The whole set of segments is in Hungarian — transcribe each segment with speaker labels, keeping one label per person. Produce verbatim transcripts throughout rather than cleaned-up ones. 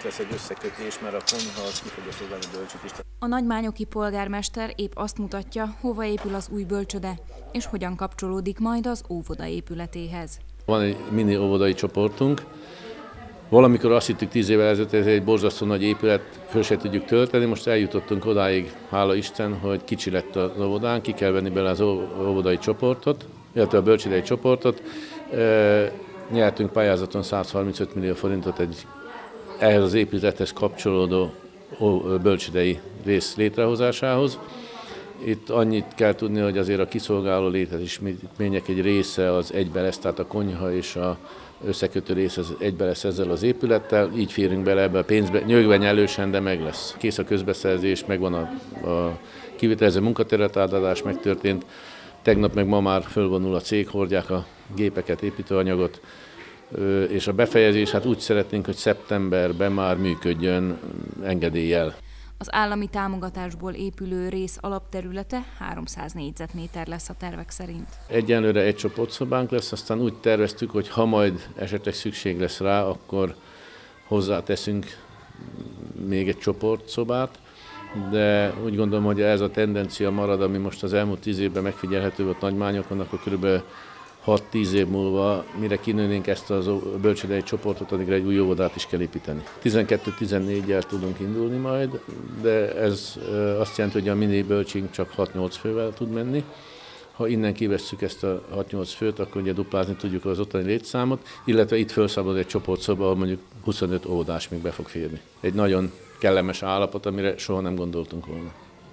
Speaker 1: lesz egy összekötés, mert a konyha az ki fogja szolgálni bölcsöt is.
Speaker 2: A nagymányoki polgármester épp azt mutatja, hova épül az új bölcsöde, és hogyan kapcsolódik majd az óvoda épületéhez.
Speaker 3: Van egy mini óvodai csoportunk. Valamikor azt hittük tíz évvel ezelőtt, ez egy borzasztó nagy épület, föl se tudjuk tölteni, most eljutottunk odáig, hála Isten, hogy kicsi lett az óvodánk, ki kell venni bele az óvodai csoportot, illetve a bölcsődei csoportot. E, nyertünk pályázaton százharmincöt millió forintot egy ehhez az épülethez kapcsolódó bölcsődei rész létrehozásához. Itt annyit kell tudni, hogy azért a kiszolgáló létesítmények egy része az egybe lesz, tehát a konyha és a összekötő rész az egybe lesz ezzel az épülettel, így férünk bele ebbe a pénzbe, nyögven elősen, de meg lesz. Kész a közbeszerzés, megvan a, a kivitelező munkaterületátadás, megtörtént. Tegnap meg ma már fölvonul a cég, hordják a gépeket, építőanyagot, és a befejezés, hát úgy szeretnénk, hogy szeptemberben már működjön engedéllyel.
Speaker 2: Az állami támogatásból épülő rész alapterülete háromszáz négyzetméter lesz a tervek szerint.
Speaker 3: Egyenlőre egy csoportszobánk lesz, aztán úgy terveztük, hogy ha majd esetleg szükség lesz rá, akkor hozzáteszünk még egy csoportszobát, de úgy gondolom, hogy ez a tendencia marad, ami most az elmúlt tíz évben megfigyelhető volt Nagymányokon, akkor kb. hat-tíz év múlva, mire kinőnénk ezt a bölcsődei csoportot, addigra egy új óvodát is kell építeni. tizenkettő-tizennégyel tudunk indulni majd, de ez azt jelenti, hogy a mini bölcsink csak hat-nyolc fővel tud menni. Ha innen kivesszük ezt a hat-nyolc főt, akkor ugye duplázni tudjuk az ottani létszámot, illetve itt felszabad egy csoportszoba, ahol mondjuk huszonöt óvodás még be fog férni. Egy nagyon kellemes állapot, amire soha nem gondoltunk volna.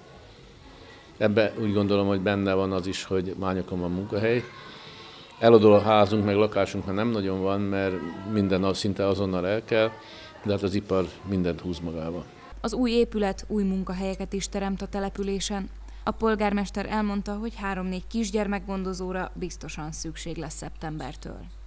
Speaker 3: Ebben úgy gondolom, hogy benne van az is, hogy Mányokon van munkahely. Eladó a házunk, meg lakásunk már nem nagyon van, mert minden szinte azonnal el kell, de hát az ipar mindent húz magával.
Speaker 2: Az új épület új munkahelyeket is teremt a településen. A polgármester elmondta, hogy három-négy kisgyermekgondozóra biztosan szükség lesz szeptembertől.